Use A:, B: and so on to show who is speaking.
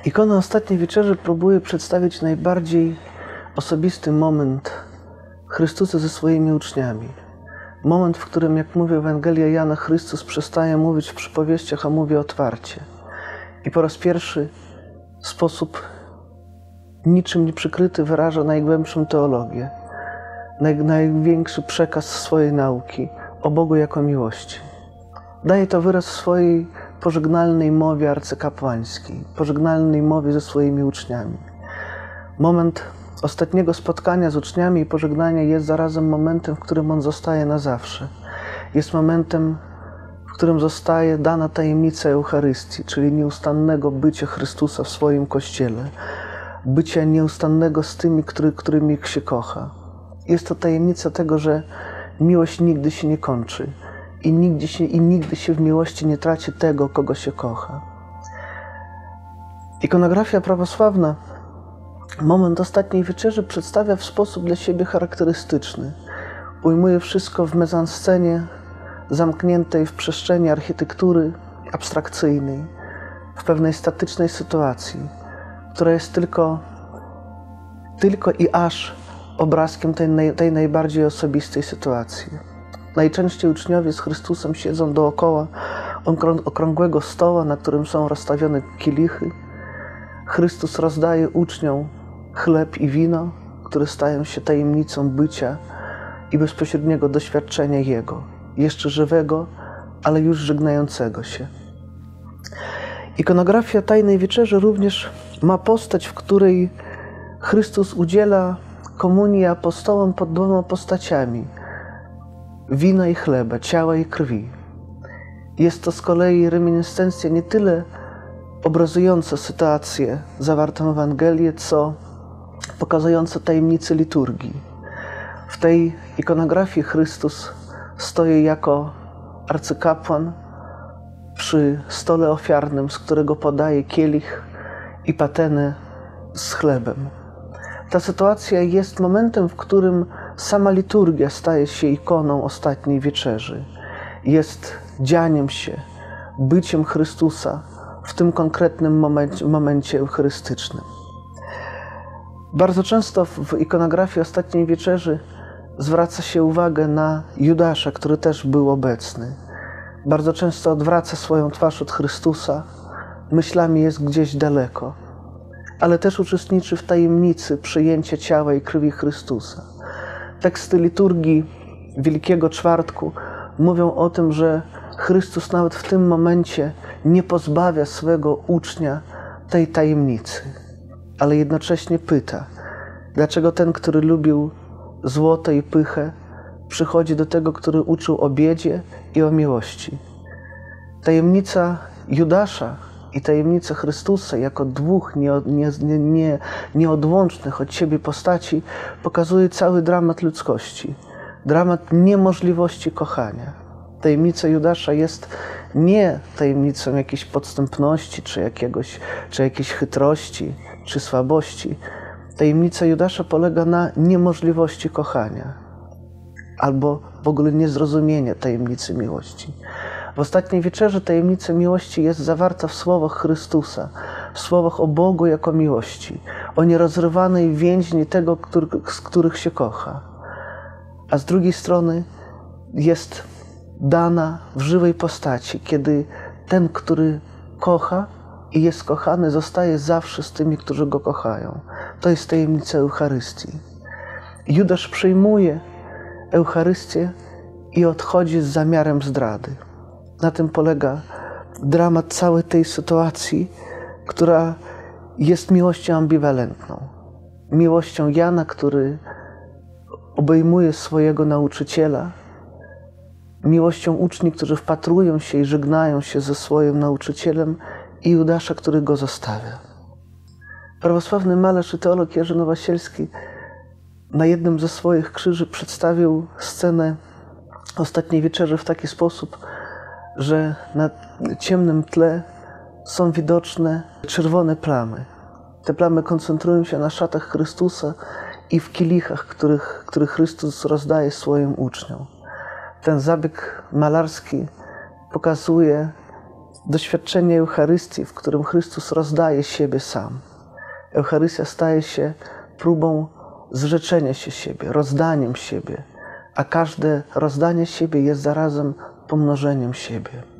A: Ikona Ostatniej Wieczerzy próbuje przedstawić najbardziej osobisty moment Chrystusa ze swoimi uczniami. Moment, w którym, jak mówi Ewangelia Jana, Chrystus przestaje mówić w przypowieściach, a mówi otwarcie. I po raz pierwszy w sposób niczym nie przykryty wyraża najgłębszą teologię, największy przekaz swojej nauki o Bogu jako miłości. Daje to wyraz w swojej pożegnalnej mowie arcykapłańskiej, pożegnalnej mowie ze swoimi uczniami. Moment ostatniego spotkania z uczniami i pożegnania jest zarazem momentem, w którym On zostaje na zawsze. Jest momentem, w którym zostaje dana tajemnica Eucharystii, czyli nieustannego bycia Chrystusa w swoim Kościele, bycia nieustannego z tymi, którymi się kocha. Jest to tajemnica tego, że miłość nigdy się nie kończy i nigdy się w miłości nie traci tego, kogo się kocha. Ikonografia prawosławna moment Ostatniej Wieczerzy przedstawia w sposób dla siebie charakterystyczny. Ujmuje wszystko w mezanscenie zamkniętej w przestrzeni architektury abstrakcyjnej, w pewnej statycznej sytuacji, która jest tylko i aż obrazkiem tej najbardziej osobistej sytuacji. Najczęściej uczniowie z Chrystusem siedzą dookoła okrągłego stoła, na którym są rozstawione kielichy. Chrystus rozdaje uczniom chleb i wino, które stają się tajemnicą bycia i bezpośredniego doświadczenia Jego, jeszcze żywego, ale już żegnającego się. Ikonografia Tajnej Wieczerzy również ma postać, w której Chrystus udziela komunii apostołom pod dwoma postaciami: wina i chleba, ciała i krwi. Jest to z kolei reminiscencja nie tyle obrazująca sytuację zawartą w Ewangelii, co pokazująca tajemnicę liturgii. W tej ikonografii Chrystus stoi jako arcykapłan przy stole ofiarnym, z którego podaje kielich i patenę z chlebem. Ta sytuacja jest momentem, w którym sama liturgia staje się ikoną Ostatniej Wieczerzy. Jest dzianiem się, byciem Chrystusa w tym konkretnym momencie eucharystycznym. Bardzo często w ikonografii Ostatniej Wieczerzy zwraca się uwagę na Judasza, który też był obecny. Bardzo często odwraca swoją twarz od Chrystusa, myślami jest gdzieś daleko, ale też uczestniczy w tajemnicy przyjęcia ciała i krwi Chrystusa. Teksty liturgii Wielkiego Czwartku mówią o tym, że Chrystus nawet w tym momencie nie pozbawia swego ucznia tej tajemnicy, ale jednocześnie pyta, dlaczego ten, który lubił złoto i pychę, przychodzi do tego, który uczył o biedzie i o miłości. Tajemnica Judasza i tajemnica Chrystusa jako dwóch nieodłącznych od siebie postaci pokazuje cały dramat ludzkości, dramat niemożliwości kochania. Tajemnica Judasza jest nie tajemnicą jakiejś podstępności, czy jakiejś chytrości, czy słabości. Tajemnica Judasza polega na niemożliwości kochania albo w ogóle niezrozumienia tajemnicy miłości. W Ostatniej Wieczerzy tajemnica miłości jest zawarta w słowach Chrystusa, w słowach o Bogu jako miłości, o nierozrywanej więźni tego, z których się kocha. A z drugiej strony jest dana w żywej postaci, kiedy ten, który kocha i jest kochany, zostaje zawsze z tymi, którzy go kochają. To jest tajemnica Eucharystii. Judasz przyjmuje Eucharystię i odchodzi z zamiarem zdrady. Na tym polega dramat całej tej sytuacji, która jest miłością ambiwalentną. Miłością Jana, który obejmuje swojego nauczyciela, miłością uczniów, którzy wpatrują się i żegnają się ze swoim nauczycielem, i Judasza, który go zostawia. Prawosławny malarz i teolog Jerzy Nowosielski na jednym ze swoich krzyży przedstawił scenę Ostatniej Wieczerzy w taki sposób, że na ciemnym tle są widoczne czerwone Te plamy koncentrują się na szatach Chrystusa i w kielichach, których Chrystus rozdaje swoim uczniom. Ten zabieg malarski pokazuje doświadczenie Eucharystii, w którym Chrystus rozdaje siebie sam. Eucharystia staje się próbą zrzeczenia się siebie, rozdaniem siebie, a każde rozdanie siebie jest zarazem pomnożeniem siebie.